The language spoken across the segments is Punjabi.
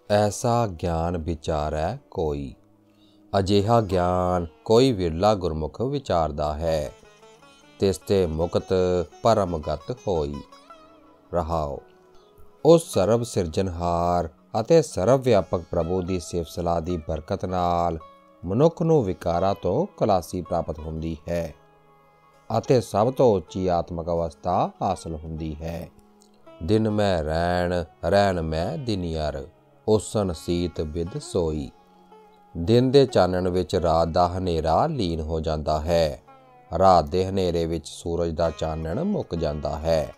ऐसा ज्ञान विचारै कोई, अजिहा ज्ञान कोई विरला गुरमुख विचारदा है। तिस ते मुक्त परमगत होई। रहाओ। उस सर्व सिरजनहार ਅਤੇ ਸਰਵ ਵਿਆਪਕ ਪ੍ਰਭੂ ਦੀ ਸਿਫਤ ਸਲਾਹ ਦੀ ਬਰਕਤ ਨਾਲ ਮਨੁੱਖ ਨੂੰ ਵਿਕਾਰਾਂ ਤੋਂ ਖਲਾਸੀ ਪ੍ਰਾਪਤ ਹੁੰਦੀ ਹੈ ਅਤੇ ਸਭ ਤੋਂ ਉੱਚੀ ਆਤਮਿਕ ਅਵਸਥਾ ਹਾਸਲ ਹੁੰਦੀ ਹੈ। ਦਿਨ ਮੈਂ ਰਹਿਣ ਮੈਂ ਦਿਨਿਆਰ, ਉਸਨ ਸੀਤ ਬਿਦ ਸੋਈ। ਦਿਨ ਦੇ ਚਾਨਣ ਵਿੱਚ ਰਾਤ ਦਾ ਹਨੇਰਾ ਲੀਨ ਹੋ ਜਾਂਦਾ ਹੈ। ਰਾਤ ਦੇ ਹਨੇਰੇ ਵਿੱਚ ਸੂਰਜ ਦਾ ਚਾਨਣ ਮੁੱਕ ਜਾਂਦਾ ਹੈ।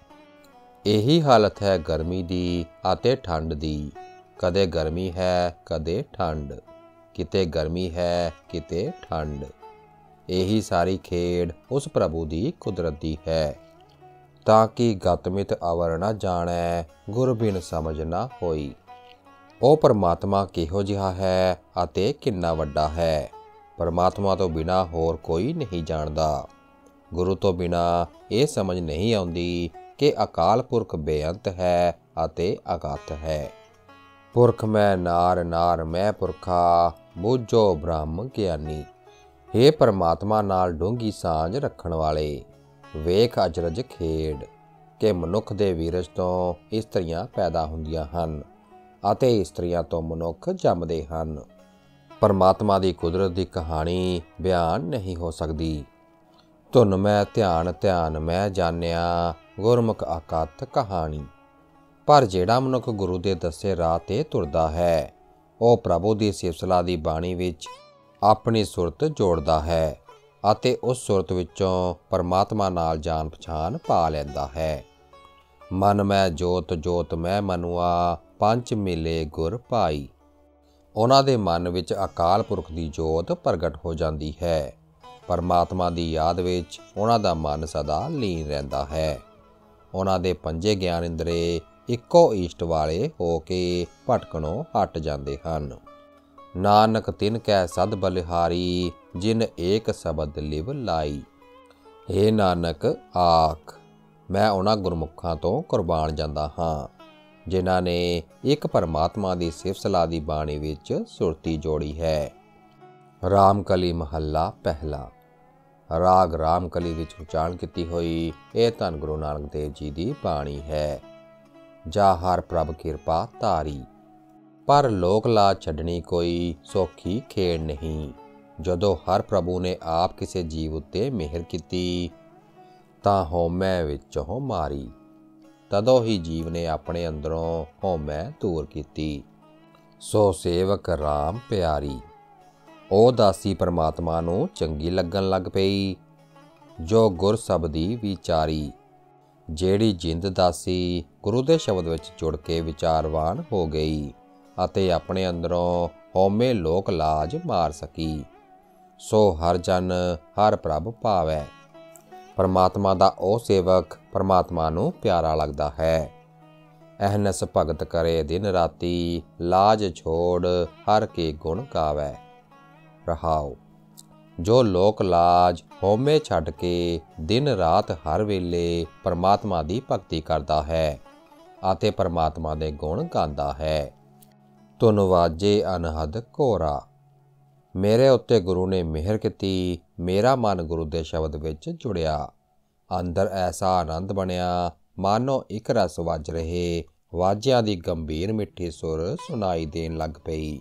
ਇਹੀ ਹਾਲਤ ਹੈ ਗਰਮੀ ਦੀ ਅਤੇ ਠੰਡ ਦੀ। ਕਦੇ ਗਰਮੀ ਹੈ ਕਦੇ ਠੰਡ, ਕਿਤੇ ਗਰਮੀ ਹੈ ਕਿਤੇ ਠੰਡ। ਇਹੀ ਸਾਰੀ ਖੇਡ ਉਸ ਪ੍ਰਭੂ ਦੀ ਕੁਦਰਤ ਦੀ ਹੈ। ਤਾਂ ਕਿ ਗਤਮਿਤ ਅਵਰ ਨਾ ਜਾਣੈ, ਗੁਰ ਬਿਨ ਸਮਝ ਨਾ ਹੋਈ। ਉਹ ਪਰਮਾਤਮਾ ਕਿਹੋ ਜਿਹਾ ਹੈ ਅਤੇ ਕਿੰਨਾ ਵੱਡਾ ਹੈ, ਪਰਮਾਤਮਾ ਤੋਂ ਬਿਨਾਂ ਹੋਰ ਕੋਈ ਨਹੀਂ ਜਾਣਦਾ। ਗੁਰੂ ਤੋਂ ਬਿਨਾਂ ਇਹ ਸਮਝ ਨਹੀਂ ਆਉਂਦੀ ਕਿ ਅਕਾਲ ਪੁਰਖ ਬੇਅੰਤ ਹੈ ਅਤੇ ਅਗਤ ਹੈ। ਪੁਰਖ ਮੈਂ ਨਾਰ ਮੈਂ ਪੁਰਖਾ, ਬੂਝੋ ਬ੍ਰਹਮ ਗਿਆਨੀ। ਹੇ ਪਰਮਾਤਮਾ ਨਾਲ ਡੂੰਘੀ ਸਾਂਝ ਰੱਖਣ ਵਾਲੇ, ਵੇਖ ਅਚਰਜ ਖੇਡ ਕਿ ਮਨੁੱਖ ਦੇ ਵੀਰਜ ਤੋਂ ਇਸਤਰੀਆਂ ਪੈਦਾ ਹੁੰਦੀਆਂ ਹਨ ਅਤੇ ਇਸਤਰੀਆਂ ਤੋਂ ਮਨੁੱਖ ਜੰਮਦੇ ਹਨ। ਪਰਮਾਤਮਾ ਦੀ ਕੁਦਰਤ ਦੀ ਕਹਾਣੀ ਬਿਆਨ ਨਹੀਂ ਹੋ ਸਕਦੀ। ਧੁਨ ਮੈਂ ਧਿਆਨ ਮੈਂ ਜਾਣਿਆ, ਗੁਰਮੁਖ ਅਕਥ ਕਹਾਣੀ। ਪਰ ਜਿਹੜਾ ਮਨੁੱਖ ਗੁਰੂ ਦੇ ਦੱਸੇ ਰਾਹ 'ਤੇ ਤੁਰਦਾ ਹੈ, ਉਹ ਪ੍ਰਭੂ ਦੀ ਸਿਫਤ ਸਲਾਹ ਦੀ ਬਾਣੀ ਵਿੱਚ ਆਪਣੀ ਸੁਰਤ ਜੋੜਦਾ ਹੈ ਅਤੇ ਉਸ ਸੁਰਤ ਵਿੱਚੋਂ ਪਰਮਾਤਮਾ ਨਾਲ ਜਾਣ ਪਛਾਣ ਪਾ ਲੈਂਦਾ ਹੈ। ਮਨ ਮੈਂ ਜੋਤ ਮੈਂ ਮਨੁਆ, ਪੰਚ ਮਿਲੇ ਗੁਰ ਭਾਈ। ਉਹਨਾਂ ਦੇ ਮਨ ਵਿੱਚ ਅਕਾਲ ਪੁਰਖ ਦੀ ਜੋਤ ਪ੍ਰਗਟ ਹੋ ਜਾਂਦੀ ਹੈ। ਪਰਮਾਤਮਾ ਦੀ ਯਾਦ ਵਿੱਚ ਉਹਨਾਂ ਦਾ ਮਨ ਸਦਾ ਲੀਨ ਰਹਿੰਦਾ ਹੈ। ਉਹਨਾਂ ਦੇ ਪੰਜੇ ਗਿਆਨ ਇੰਦਰੇ ਇੱਕੋ ਇਸ਼ਟ ਵਾਲੇ ਹੋ ਕੇ ਭਟਕਣੋਂ ਹਟ ਜਾਂਦੇ ਹਨ। ਨਾਨਕ ਤਿਨ ਕੈ ਸਦ ਬਲਿਹਾਰੀ, ਜਿਨ ਏਕ ਸ਼ਬਦ ਲਿਵ ਲਾਈ। ਹੇ ਨਾਨਕ ਆਖ, ਮੈਂ ਉਹਨਾਂ ਗੁਰਮੁਖਾਂ ਤੋਂ ਕੁਰਬਾਨ ਜਾਂਦਾ ਹਾਂ ਜਿਨ੍ਹਾਂ ਨੇ ਇੱਕ ਪਰਮਾਤਮਾ ਦੀ ਸਿਫਤ ਸਲਾਹ ਦੀ ਬਾਣੀ ਵਿੱਚ ਸੁਰਤੀ ਜੋੜੀ ਹੈ। ਰਾਮਕਲੀ ਮਹੱਲਾ ਪਹਿਲਾ। ਰਾਗ ਰਾਮਕਲੀ ਵਿੱਚ ਉਚਾਰਨ ਕੀਤੀ ਹੋਈ ਇਹ ਧੰਨ ਗੁਰੂ ਨਾਨਕ ਦੇਵ ਜੀ ਦੀ ਬਾਣੀ ਹੈ। ਜਾ ਹਰ ਪ੍ਰਭ ਕਿਰਪਾ ਧਾਰੀ। ਪਰ ਲੋਕ ਲਾਜ ਛੱਡਣੀ ਕੋਈ ਸੌਖੀ ਖੇਡ ਨਹੀਂ। ਜਦੋਂ ਹਰ ਪ੍ਰਭੂ ਨੇ ਆਪ ਕਿਸੇ ਜੀਵ ਉੱਤੇ ਮਿਹਰ ਕੀਤੀ ਤਾਂ ਹਉਮੈ ਵਿੱਚੋਂ ਮਾਰੀ। ਤਦੋਂ ਹੀ ਜੀਵ ਨੇ ਆਪਣੇ ਅੰਦਰੋਂ ਹਉਮੈ ਦੂਰ ਕੀਤੀ। ਸੋ ਸੇਵਕ ਰਾਮ ਪਿਆਰੀ। ਉਹ ਦਾਸੀ ਪਰਮਾਤਮਾ ਨੂੰ ਚੰਗੀ ਲੱਗਣ ਲੱਗ ਪਈ ਜੋ ਗੁਰ ਸ਼ਬਦੀ ਵਿਚਾਰੀ। ਜਿਹੜੀ ਜਿੰਦ ਦਾਸੀ ਗੁਰੂ ਦੇ ਸ਼ਬਦ ਵਿੱਚ ਜੁੜ ਕੇ ਵਿਚਾਰਵਾਨ ਹੋ ਗਈ ਅਤੇ ਆਪਣੇ ਅੰਦਰੋਂ ਹਉਮੈ ਲੋਕ ਲਾਜ ਮਾਰ ਸਕੀ, ਸੋ ਹਰ ਜਨ ਹਰ ਪ੍ਰਭ ਭਾਵੈ। ਪਰਮਾਤਮਾ ਦਾ ਉਹ ਸੇਵਕ ਪਰਮਾਤਮਾ ਨੂੰ ਪਿਆਰਾ ਲੱਗਦਾ ਹੈ। ਅਹਨਸ ਭਗਤ ਕਰੇ ਦਿਨ ਰਾਤੀ, ਲਾਜ ਛੋੜ ਹਰ ਕੇ ਗੁਣ ਗਾਵੈ। ਰਹਾਓ। ਜੋ ਲੋਕ ਲਾਜ ਹਉਮੈ ਛੱਡ ਕੇ ਦਿਨ ਰਾਤ ਹਰ ਵੇਲੇ ਪਰਮਾਤਮਾ ਦੀ ਭਗਤੀ ਕਰਦਾ ਹੈ ਅਤੇ ਪਰਮਾਤਮਾ ਦੇ ਗੁਣ ਗਾਉਂਦਾ ਹੈ। ਧੁਨ ਵਾਜੇ ਅਨਹਦ ਘੋਰਾ। ਮੇਰੇ ਉੱਤੇ ਗੁਰੂ ਨੇ ਮਿਹਰ ਕੀਤੀ, ਮੇਰਾ ਮਨ ਗੁਰੂ ਦੇ ਸ਼ਬਦ ਵਿੱਚ ਜੁੜਿਆ। ਅੰਦਰ ਐਸਾ ਆਨੰਦ ਬਣਿਆ ਮਾਨੋ ਇੱਕ ਰਸ ਵੱਜ ਰਹੇ ਵਾਜਿਆਂ ਦੀ ਗੰਭੀਰ ਮਿੱਠੀ ਸੁਰ ਸੁਣਾਈ ਦੇਣ ਲੱਗ ਪਈ।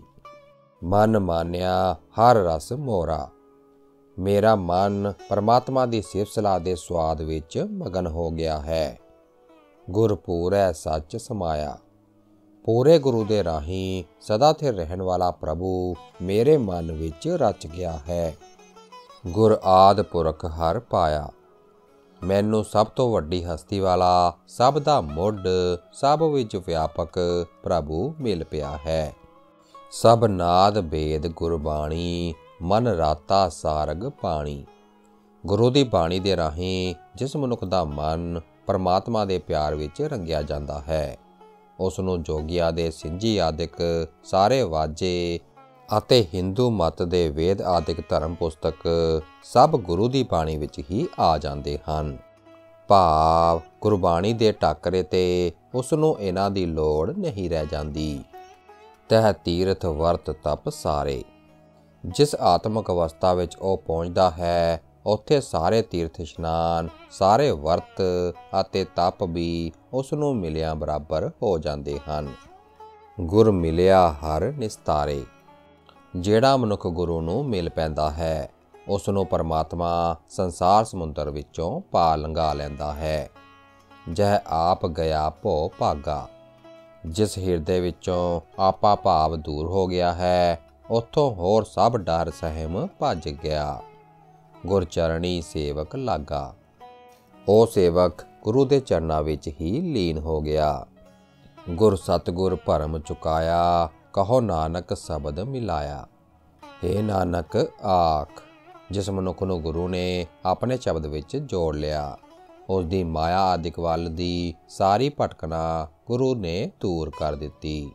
ਮਨ ਮਾਨਿਆ ਹਰ ਰਸ ਮੋਰਾ। ਮੇਰਾ ਮਨ ਪਰਮਾਤਮਾ ਦੀ ਸਿਫਤ ਸਲਾਹ ਦੇ ਸਵਾਦ ਵਿੱਚ ਮਗਨ ਹੋ ਗਿਆ ਹੈ। ਗੁਰ ਪੂਰੈ ਸੱਚ ਸਮਾਇਆ। ਪੂਰੇ ਗੁਰੂ ਦੇ ਰਾਹੀਂ ਸਦਾ ਸਥਿਰ ਰਹਿਣ ਵਾਲਾ ਪ੍ਰਭੂ ਮੇਰੇ ਮਨ ਵਿੱਚ ਰਚ ਗਿਆ ਹੈ। ਗੁਰ ਆਦਿ ਪੁਰਖ ਹਰ ਪਾਇਆ। ਮੈਨੂੰ ਸਭ ਤੋਂ ਵੱਡੀ ਹਸਤੀ ਵਾਲਾ, ਸਭ ਦਾ ਮੁੱਢ, ਸਭ ਵਿੱਚ ਵਿਆਪਕ ਪ੍ਰਭੂ ਮਿਲ ਪਿਆ ਹੈ। ਸਭ ਨਾਦ ਬੇਦ ਗੁਰਬਾਣੀ, ਮਨ ਰਾਤਾ ਸਾਰਗ ਪਾਣੀ। ਗੁਰੂ ਦੀ ਬਾਣੀ ਦੇ ਰਾਹੀਂ ਜਿਸ ਮਨੁੱਖ ਦਾ ਮਨ ਪਰਮਾਤਮਾ ਦੇ ਪਿਆਰ ਵਿੱਚ ਰੰਗਿਆ ਜਾਂਦਾ ਹੈ, ਉਸ ਨੂੰ ਜੋਗੀਆਂ ਦੇ ਸਿੰਜੀ ਆਦਿਕ ਸਾਰੇ ਵਾਜੇ ਅਤੇ ਹਿੰਦੂ ਮਤ ਦੇ ਵੇਦ ਆਦਿਕ ਧਰਮ ਪੁਸਤਕ ਸਭ ਗੁਰੂ ਦੀ ਬਾਣੀ ਵਿੱਚ ਹੀ ਆ ਜਾਂਦੇ ਹਨ। ਭਾਵ ਗੁਰਬਾਣੀ ਦੇ ਟਾਕਰੇ 'ਤੇ ਉਸ ਨੂੰ ਇਹਨਾਂ ਦੀ ਲੋੜ ਨਹੀਂ ਰਹਿ ਜਾਂਦੀ। ਤਹਿ ਤੀਰਥ ਵਰਤ ਤਪ ਸਾਰੇ। ਜਿਸ ਆਤਮਿਕ ਅਵਸਥਾ ਵਿੱਚ ਉਹ ਪਹੁੰਚਦਾ ਹੈ, ਉੱਥੇ ਸਾਰੇ ਤੀਰਥ ਇਸ਼ਨਾਨ, ਸਾਰੇ ਵਰਤ ਅਤੇ ਤਪ ਵੀ ਉਸ ਨੂੰ ਮਿਲਿਆਂ ਬਰਾਬਰ ਹੋ ਜਾਂਦੇ ਹਨ। ਗੁਰ ਮਿਲਿਆ ਹਰ ਨਿਸਤਾਰੇ। ਜਿਹੜਾ ਮਨੁੱਖ ਗੁਰੂ ਨੂੰ ਮਿਲ ਪੈਂਦਾ ਹੈ, ਉਸ ਨੂੰ ਪਰਮਾਤਮਾ ਸੰਸਾਰ ਸਮੁੰਦਰ ਵਿੱਚੋਂ ਪਾਰ ਲੰਘਾ ਲੈਂਦਾ ਹੈ। ਜਹ ਆਪ ਗਿਆ ਭੋ ਭਾਗਾ। ਜਿਸ ਹਿਰਦੇ ਵਿੱਚੋਂ ਆਪਾ ਭਾਵ ਦੂਰ ਹੋ ਗਿਆ ਹੈ, ਉੱਥੋਂ ਹੋਰ ਸਭ ਡਰ ਸਹਿਮ ਭੱਜ ਗਿਆ। ਗੁਰ ਚਰਣੀ ਸੇਵਕ ਲਾਗਾ। ਉਹ ਸੇਵਕ ਗੁਰੂ ਦੇ ਚਰਨਾਂ ਵਿੱਚ ਹੀ ਲੀਨ ਹੋ ਗਿਆ। ਗੁਰ ਸਤਿਗੁਰ ਭਰਮ ਚੁਕਾਇਆ, ਕਹੋ ਨਾਨਕ ਸ਼ਬਦ ਮਿਲਾਇਆ। ਹੇ ਨਾਨਕ ਆਖ। ਜਿਸ ਮਨੁੱਖ ਨੂੰ ਗੁਰੂ ਨੇ ਆਪਣੇ ਸ਼ਬਦ ਵਿੱਚ ਜੋੜ ਲਿਆ, ਉਸ ਦੀ ਮਾਇਆ ਆਦਿਕ ਵੱਲ ਦੀ ਸਾਰੀ ਭਟਕਣਾ ਗੁਰੂ ਨੇ ਦੂਰ ਕਰ ਦਿੱਤੀ।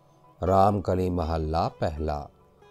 ਰਾਮਕਲੀ ਮਹੱਲਾ ਪਹਿਲਾ।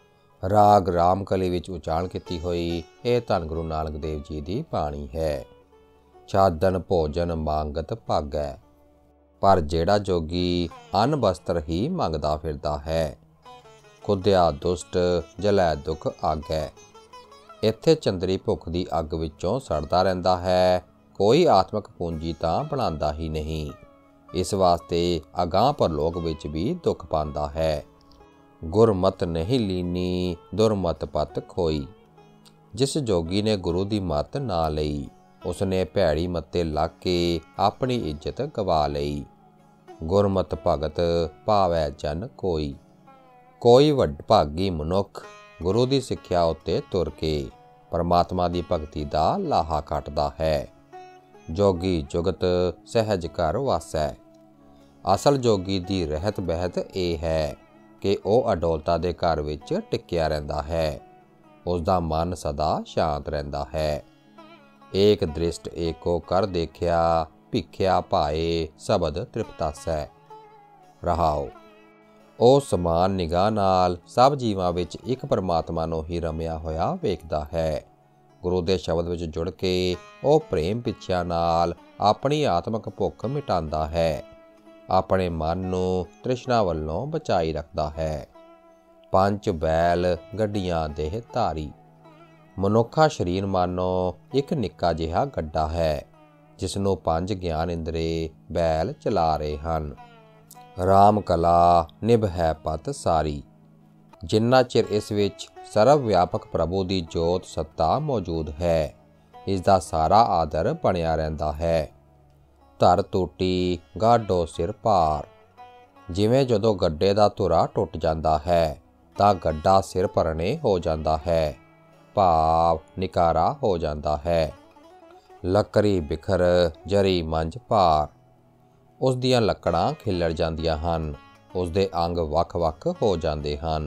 ਰਾਗ ਰਾਮਕਲੀ ਵਿੱਚ ਉਚਾਰਨ ਕੀਤੀ ਹੋਈ ਇਹ ਧੰਨ ਗੁਰੂ ਨਾਨਕ ਦੇਵ ਜੀ ਦੀ ਬਾਣੀ ਹੈ। ਛਾਦਨ ਭੋਜਨ ਮੰਗਤ ਭਾਗੈ। ਪਰ ਜਿਹੜਾ ਜੋਗੀ ਅੰਨ ਵਸਤਰ ਹੀ ਮੰਗਦਾ ਫਿਰਦਾ ਹੈ, ਕੁੱਦਿਆ ਦੁਸ਼ਟ ਜਲੈ ਦੁੱਖ ਆਗੈ। ਇੱਥੇ ਚੰਦਰੀ ਭੁੱਖ ਦੀ ਅੱਗ ਵਿੱਚੋਂ ਸੜਦਾ ਰਹਿੰਦਾ ਹੈ, ਕੋਈ ਆਤਮਿਕ ਪੂੰਜੀ ਤਾਂ ਬਣਾਉਂਦਾ ਹੀ ਨਹੀਂ। ਇਸ ਵਾਸਤੇ ਅਗਾਂਹ ਪਰਲੋਕ ਵਿੱਚ ਵੀ ਦੁੱਖ ਪਾਉਂਦਾ ਹੈ। ਗੁਰਮਤਿ ਨਹੀਂ ਲੀਨੀ ਦੁਰਮਤਿ ਪਤ ਖੋਈ। ਜਿਸ ਜੋਗੀ ਨੇ ਗੁਰੂ ਦੀ ਮੱਤ ਨਾ ਲਈ, ਉਸਨੇ ਭੈੜੀ ਮੱਤੇ ਲੱਗ ਕੇ ਆਪਣੀ ਇੱਜ਼ਤ ਗਵਾ ਲਈ। ਗੁਰਮਤਿ ਭਗਤ ਭਾਵੈ ਜਨ ਕੋਈ। ਕੋਈ ਵਡਭਾਗੀ ਮਨੁੱਖ ਗੁਰੂ ਦੀ ਸਿੱਖਿਆ ਉੱਤੇ ਤੁਰ ਕੇ ਪਰਮਾਤਮਾ ਦੀ ਭਗਤੀ ਦਾ ਲਾਹਾ ਕੱਟਦਾ ਹੈ। ਜੋਗੀ ਜੁਗਤ ਸਹਿਜ ਘਰ ਵਾਸੈ। ਅਸਲ ਜੋਗੀ ਦੀ ਰਹਿਤ ਬਹਿਤ ਇਹ ਹੈ ਕਿ ਉਹ ਅਡੋਲਤਾ ਦੇ ਘਰ ਵਿੱਚ ਟਿਕਿਆ ਰਹਿੰਦਾ ਹੈ। ਉਸ ਦਾ ਮਨ ਸਦਾ ਸ਼ਾਂਤ ਰਹਿੰਦਾ ਹੈ। ਏਕ ਦ੍ਰਿਸ਼ਟ ਏਕੋ ਕਰ ਦੇਖਿਆ, ਭਿਖਿਆ ਭਾਏ ਸ਼ਬਦ ਤ੍ਰਿਪਤਾਸੈ। ਰਹਾਓ। ਉਹ ਸਮਾਨ ਨਿਗਾਹ ਨਾਲ ਸਭ ਜੀਵਾਂ ਵਿੱਚ ਇੱਕ ਪਰਮਾਤਮਾ ਨੂੰ ਹੀ ਰਮਿਆ ਹੋਇਆ ਵੇਖਦਾ ਹੈ। ਗੁਰੂ ਦੇ ਸ਼ਬਦ ਵਿੱਚ ਜੁੜ ਕੇ ਉਹ ਪ੍ਰੇਮ ਪਿੱਛਿਆਂ ਨਾਲ ਆਪਣੀ ਆਤਮਿਕ ਭੁੱਖ ਮਿਟਾਉਂਦਾ ਹੈ, ਆਪਣੇ ਮਨ ਨੂੰ ਤ੍ਰਿਸ਼ਨਾ ਵੱਲੋਂ ਬਚਾਈ ਰੱਖਦਾ ਹੈ। ਪੰਜ ਬੈਲ ਗੱਡੀਆਂ ਦੇਹ ਧਾਰੀ। ਮਨੁੱਖਾ ਸਰੀਰ ਮਾਨੋ ਇੱਕ ਨਿੱਕਾ ਜਿਹਾ ਗੱਡਾ ਹੈ, ਜਿਸ ਨੂੰ ਪੰਜ ਗਿਆਨ ਇੰਦਰੀ ਬੈਲ ਚਲਾ ਰਹੇ ਹਨ। ਰਾਮ ਕਲਾ ਨਿਭ ਹੈ ਪਤ ਸਾਰੀ। ਜਿੰਨਾ ਚਿਰ ਇਸ ਵਿੱਚ ਸਰਵ ਵਿਆਪਕ ਪ੍ਰਭੂ ਦੀ ਜੋਤ ਸੱਤਾ ਮੌਜੂਦ ਹੈ, ਇਸ ਦਾ ਸਾਰਾ ਆਦਰ ਬਣਿਆ ਰਹਿੰਦਾ ਹੈ। ਧਰ ਟੂਟੀ ਗਾਢੋ ਸਿਰ ਭਾਰ। ਜਿਵੇਂ ਜਦੋਂ ਗੱਡੇ ਦਾ ਧੁਰਾ ਟੁੱਟ ਜਾਂਦਾ ਹੈ ਤਾਂ ਗੱਡਾ ਸਿਰ ਭਰਨੇ ਹੋ ਜਾਂਦਾ ਹੈ, ਭਾਵ ਨਿਕਾਰਾ ਹੋ ਜਾਂਦਾ ਹੈ। ਲੱਕੜੀ ਬਿਖਰ ਜਰੀ ਮੰਝ ਭਾਰ। ਉਸ ਦੀਆਂ ਲੱਕੜਾਂ ਖਿੱਲਰ ਜਾਂਦੀਆਂ ਹਨ, ਉਸ ਦੇ ਅੰਗ ਵੱਖ-ਵੱਖ ਹੋ ਜਾਂਦੇ ਹਨ।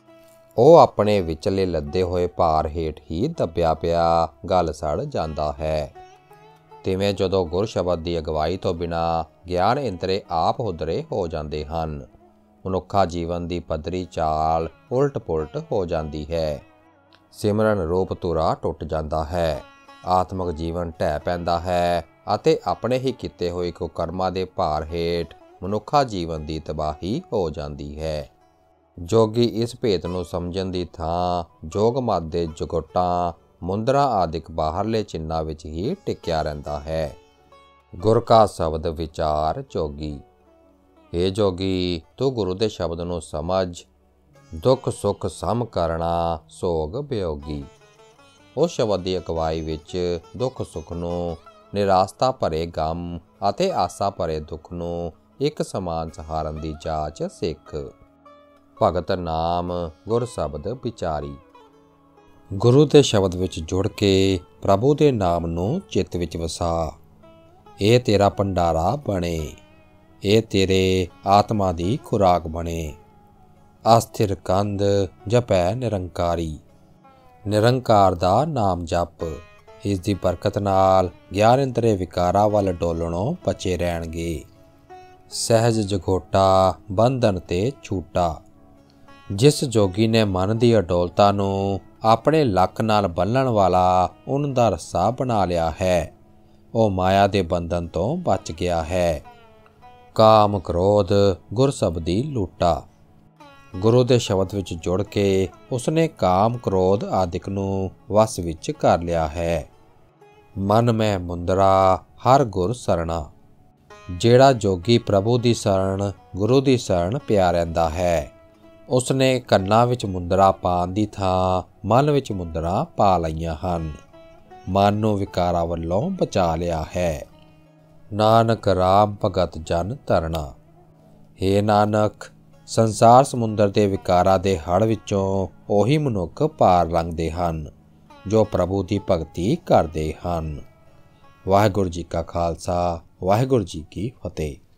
ਉਹ ਆਪਣੇ ਵਿਚਲੇ ਲੱਦੇ ਹੋਏ ਭਾਰ ਹੇਠ ਹੀ ਦੱਬਿਆ ਪਿਆ ਗਲ ਸੜ ਜਾਂਦਾ ਹੈ। ਤਿਵੇਂ ਜਦੋਂ ਗੁਰ ਸ਼ਬਦ ਦੀ ਅਗਵਾਈ ਤੋਂ ਬਿਨਾਂ ਗਿਆਨ ਇੰਦਰੀ ਆਪ ਹੁਦਰੇ ਹੋ ਜਾਂਦੇ ਹਨ, ਮਨੁੱਖਾ ਜੀਵਨ ਦੀ ਪੱਧਰੀ ਚਾਲ ਉਲਟ ਪੁਲਟ ਹੋ ਜਾਂਦੀ ਹੈ। ਸਿਮਰਨ ਰੂਪ ਧੁਰਾ ਟੁੱਟ ਜਾਂਦਾ ਹੈ, ਆਤਮਿਕ ਜੀਵਨ ਢਹਿ ਪੈਂਦਾ ਹੈ ਅਤੇ ਆਪਣੇ ਹੀ ਕੀਤੇ ਹੋਏ ਕੁਕਰਮਾਂ ਦੇ ਭਾਰ ਹੇਠ ਮਨੁੱਖਾ ਜੀਵਨ ਦੀ ਤਬਾਹੀ ਹੋ ਜਾਂਦੀ ਹੈ। ਜੋਗੀ ਇਸ ਭੇਤ ਨੂੰ ਸਮਝਣ ਦੀ ਥਾਂ ਜੋਗ ਮਤ ਦੇ ਜਗੋਟਾਂ ਮੁੰਦਰਾ ਆਦਿਕ ਬਾਹਰਲੇ ਚਿੰਨ੍ਹਾਂ ਵਿੱਚ ਹੀ ਟਿਕਿਆ ਰਹਿੰਦਾ ਹੈ। ਗੁਰ ਕਾ ਸ਼ਬਦ ਵਿਚਾਰ ਜੋਗੀ। ਹੇ ਜੋਗੀ, ਤੂੰ ਗੁਰੂ ਦੇ ਸ਼ਬਦ ਨੂੰ ਸਮਝ। ਦੁੱਖ ਸੁੱਖ ਸਮ ਕਰਨਾ ਸੋਗ ਵਿਯੋਗੀ। ਉਸ ਸ਼ਬਦ ਦੀ ਅਗਵਾਈ ਵਿੱਚ ਦੁੱਖ ਸੁੱਖ ਨੂੰ, ਨਿਰਾਸ਼ਤਾ ਭਰੇ ਗਮ ਅਤੇ ਆਸਾ ਭਰੇ ਦੁੱਖ ਨੂੰ ਇੱਕ ਸਮਾਨ ਸਹਾਰਨ ਦੀ ਜਾਚ ਸਿੱਖ। ਭਗਤ ਨਾਮ ਗੁਰ ਸ਼ਬਦ ਵਿਚਾਰੀ। ਗੁਰੂ ਦੇ ਸ਼ਬਦ ਵਿੱਚ ਜੁੜ ਕੇ ਪ੍ਰਭੂ ਦੇ ਨਾਮ ਨੂੰ ਚਿੱਤ ਵਿੱਚ ਵਸਾ। ਇਹ ਤੇਰਾ ਭੰਡਾਰਾ ਬਣੇ, ਇਹ ਤੇਰੇ ਆਤਮਾ ਦੀ ਖੁਰਾਕ ਬਣੇ। ਅਸਥਿਰ ਕੰਧ ਜਪੈ ਨਿਰੰਕਾਰੀ। ਨਿਰੰਕਾਰ ਦਾ ਨਾਮ ਜਪ। ਇਸ ਦੀ ਬਰਕਤ ਨਾਲ ਗਿਆਨ ਇੰਦਰੀ ਵਿਕਾਰਾਂ ਵੱਲ ਡੋਲਣੋਂ ਬਚੇ ਰਹਿਣਗੇ। ਸਹਿਜ ਜਗੋਟਾ ਬੰਧਨ ਤੇ ਛੂਟਾ। ਜਿਸ ਜੋਗੀ ਨੇ ਮਨ ਦੀ ਅਡੋਲਤਾ ਨੂੰ ਆਪਣੇ ਲੱਕ ਨਾਲ ਬੰਨ੍ਹਣ ਵਾਲਾ ਉੱਨ ਦਾ ਰੱਸਾ ਬਣਾ ਲਿਆ ਹੈ, ਉਹ ਮਾਇਆ ਦੇ ਬੰਧਨ ਤੋਂ ਬਚ ਗਿਆ ਹੈ। ਕਾਮ ਕ੍ਰੋਧ ਗੁਰ ਸ਼ਬਦੀ ਲੂਟਾ। ਗੁਰੂ ਦੇ ਸ਼ਬਦ ਵਿੱਚ ਜੁੜ ਕੇ ਉਸਨੇ ਕਾਮ ਕ੍ਰੋਧ ਆਦਿਕ ਨੂੰ ਵਸ ਵਿੱਚ ਕਰ ਲਿਆ ਹੈ। ਮਨ ਮੈਂ ਮੁੰਦਰਾ ਹਰ ਗੁਰ ਸਰਣਾ। ਜਿਹੜਾ ਜੋਗੀ ਪ੍ਰਭੂ ਦੀ ਸ਼ਰਨ ਗੁਰੂ ਦੀ ਸ਼ਰਨ ਪਿਆ ਰਹਿੰਦਾ ਹੈ, ਉਸਨੇ ਕੰਨਾਂ ਵਿੱਚ ਮੁੰਦਰਾ ਪਾਉਣ ਦੀ ਥਾਂ ਮਨ ਵਿੱਚ ਮੁੰਦਰਾ ਪਾ ਲਈਆਂ ਹਨ। ਮਨ ਨੂੰ ਵਿਕਾਰਾਂ ਵੱਲੋਂ ਬਚਾ ਲਿਆ ਹੈ। ਨਾਨਕ ਰਾਮ ਭਗਤ ਜਨ ਤਰਨਾ। ਹੇ ਨਾਨਕ, ਸੰਸਾਰ ਸਮੁੰਦਰ ਦੇ ਵਿਕਾਰਾਂ ਦੇ ਹੜ੍ਹ ਵਿੱਚੋਂ ਉਹੀ ਮਨੁੱਖ ਪਾਰ ਲੰਘਦੇ ਹਨ ਜੋ ਪ੍ਰਭੂ ਦੀ ਭਗਤੀ ਕਰਦੇ ਹਨ। ਵਾਹਿਗੁਰੂ ਜੀ ਕਾ ਖਾਲਸਾ, ਵਾਹਿਗੁਰੂ ਜੀ ਕੀ ਫਤਿਹ।